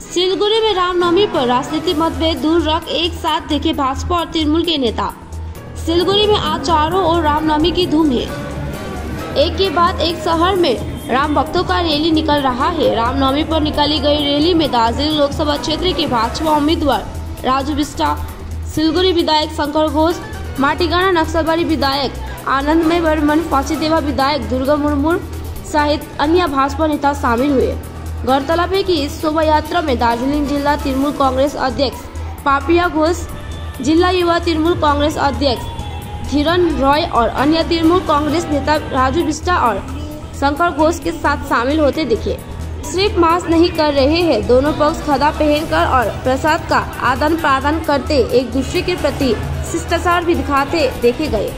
सिलगुड़ी में रामनवमी पर राजनीतिक मतभेद दूर रख एक साथ देखे भाजपा और तृणमूल के नेता। सिलगुड़ी में आज चारों ओर रामनवमी की धूम है। एक के बाद एक शहर में राम भक्तों का रैली निकल रहा है। रामनवमी पर निकाली गई रैली में दार्जिलिंग लोकसभा क्षेत्र के भाजपा उम्मीदवार राजू बिष्ट, सिलगुड़ी विधायक शंकर घोष, माटीगाना नक्सलबाड़ी विधायक आनंदमय बर्मन, फांसीदेवा विधायक दुर्गा मुर्मू सहित अन्य भाजपा नेता शामिल हुए। गौरतलब है कि इस शोभा यात्रा में दार्जिलिंग जिला तृणमूल कांग्रेस अध्यक्ष पापिया घोष, जिला युवा तृणमूल कांग्रेस अध्यक्ष धीरन रॉय और अन्य तृणमूल कांग्रेस नेता राजू बिष्ट और शंकर घोष के साथ शामिल होते दिखे। सिर्फ मास्क नहीं कर रहे हैं, दोनों पक्ष खदा पहनकर और प्रसाद का आदान प्रदान करते एक दूसरे के प्रति शिष्टाचार भी दिखाते देखे गए।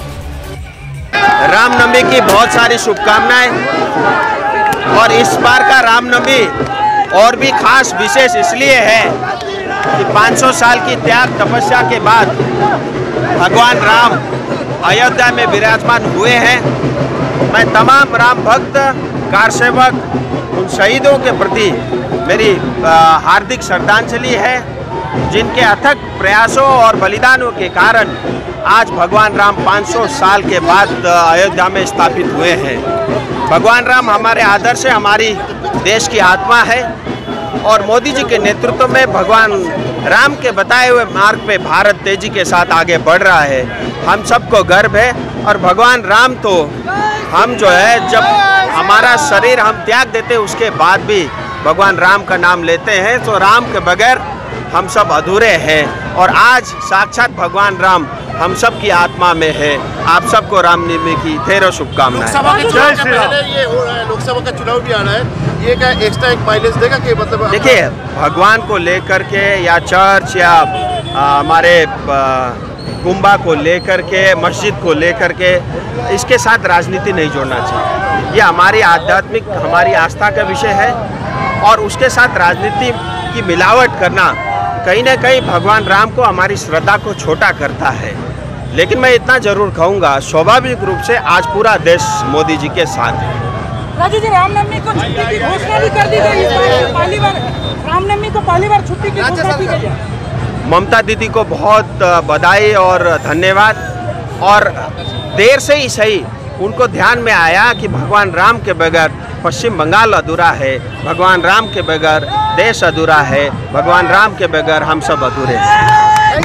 रामनवमी की बहुत सारी शुभकामनाएं। और इस बार का रामनवमी और भी खास विशेष इसलिए है कि 500 साल की त्याग तपस्या के बाद भगवान राम अयोध्या में विराजमान हुए हैं। मैं तमाम राम भक्त, कारसेवक, उन शहीदों के प्रति मेरी हार्दिक श्रद्धांजलि है, जिनके अथक प्रयासों और बलिदानों के कारण आज भगवान राम 500 साल के बाद अयोध्या में स्थापित हुए हैं। भगवान राम हमारे आदर्श है, हमारी देश की आत्मा है और मोदी जी के नेतृत्व में भगवान राम के बताए हुए मार्ग पे भारत तेजी के साथ आगे बढ़ रहा है। हम सबको गर्व है और भगवान राम तो हम जो है जब हमारा शरीर हम त्याग देते उसके बाद भी भगवान राम का नाम लेते हैं, तो राम के बगैर हम सब अधूरे हैं। और आज साक्षात भगवान राम हम सब की आत्मा में है। आप सबको रामनवमी की ढेरों शुभकामनाएं। लोकसभा का चुनाव भी आ रहा है, ये क्या एक्स्ट्रा एक माइलेज देगा कि मतलब? देखिए, भगवान को लेकर के या चर्च या हमारे कुंभा को लेकर के, मस्जिद को लेकर के, इसके साथ राजनीति नहीं जोड़ना चाहिए। ये हमारी आध्यात्मिक, हमारी आस्था का विषय है और उसके साथ राजनीति की मिलावट करना कहीं न कहीं भगवान राम को, हमारी श्रद्धा को छोटा करता है। लेकिन मैं इतना जरूर कहूँगा, स्वाभाविक रूप से आज पूरा देश मोदी जी के साथ है। राजू जी, रामनवमी को छुट्टी की घोषणा भी कर दी गई है। पहली बार रामनवमी को पहली बार छुट्टी की घोषणा की गई है। ममता दीदी को बहुत बधाई और धन्यवाद। और देर से ही सही उनको ध्यान में आया कि भगवान राम के बगैर पश्चिम बंगाल अधूरा है, भगवान राम के बगैर देश अधूरा है, भगवान राम के बगैर हम सब अधूरे हैं।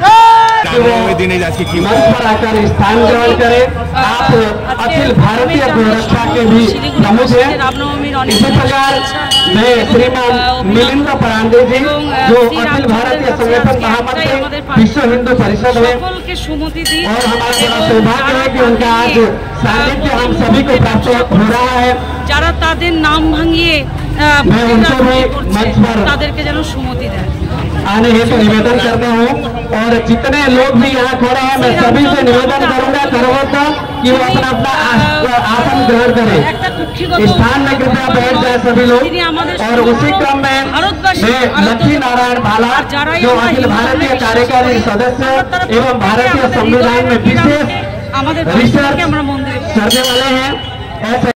मंच पर आकर स्थान ग्रहण करें। आप अखिल भारतीय गोरक्षा के भी प्रमुख हैं। इसी प्रकार मैं श्रीमान मिलिंद पांडे जी, जो अखिल भारतीय संगठन महामंत्री विश्व हिंदू परिषद है, और हमारा बड़ा सौभाग्य है कि उनका आज सानिध्य हम सभी को प्राप्त हो रहा है। যারা তাদের नाम ভাঙিয়ে তাদেরকে যেন সুমতি দেয়। आने हेतु निवेदन करता हूँ और जितने लोग भी यहाँ खड़े हैं, मैं सभी से निवेदन करूँगा सर्वथा कि वो अपना अपना आसन ग्रहण करें। स्थान में कृपया बैठ जाए सभी लोग। और उसी क्रम में मैं लक्ष्मी नारायण भाला, जो अखिल भारतीय कार्यकारी सदस्य एवं भारतीय संविधान में विशेष रिसर्च करने वाले हैं,